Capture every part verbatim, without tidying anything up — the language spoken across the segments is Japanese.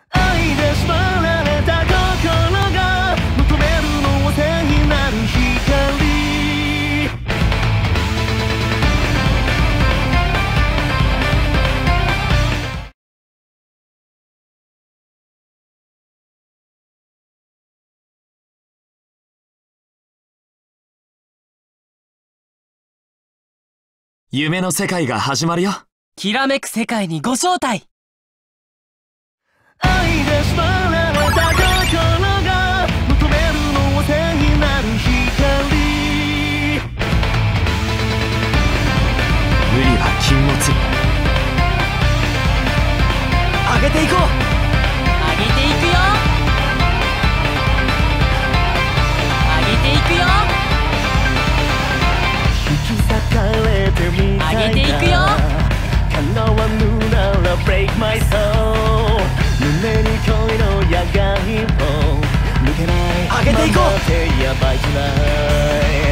愛で縛られた心が求めるのは聖なる光。 夢の世界が始まるよ。 きらめく世界にご招待。 愛で縛られた心が求めるのは聖なる光。 無理は禁物。上げていこう。 上げていくよ。上げていくよ。 引き裂かれてみたいな。 上げていくよ。 叶わぬなら break my soul。胸に恋の矢が一本抜けない。 上げていこう。 ままでやばいじゃない。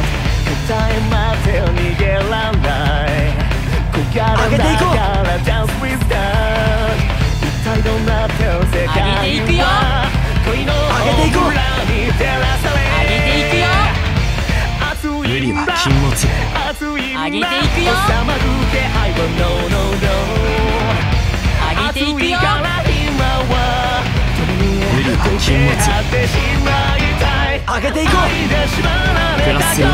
答えまで逃げらんない。小柄だから dance with us。一体どうなってる世界は。 上げていくよ。 恋の裏に照らされ。 上げていくよ。 無理は禁物。 上げていくよ。 収まる気配は no no no。 上げていくよ。 無理は禁物。上げていこう。プラスするよ。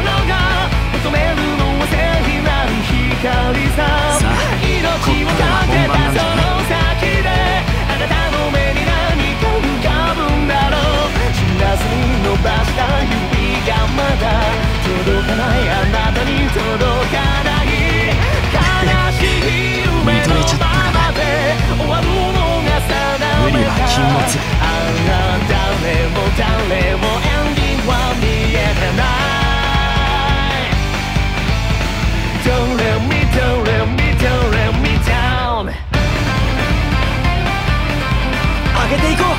さあ、こっからは本番なんじゃない。 あなたの目に何か浮かぶんだろう。知らずに伸ばした指がまだ届かない。あなたに届かない。悲しい夢のままで終わるのが定め。 無理は禁物。 ああ誰も誰もエンディングは見えてない。 Don't let me don't let me don't let me down。 上げていこう。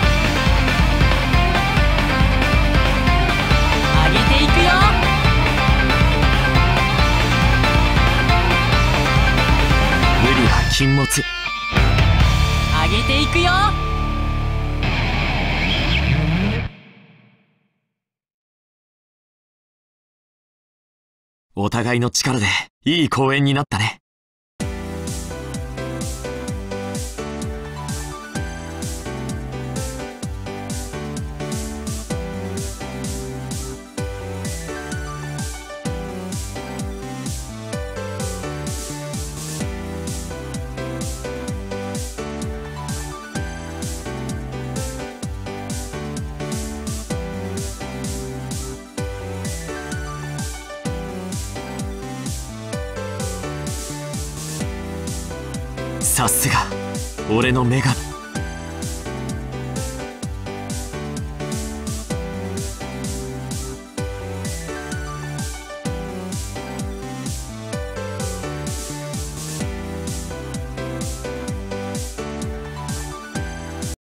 上げていくよ。 無理は禁物。 上げていくよ。 お互いの力でいい公演になったね。さすが俺の女神。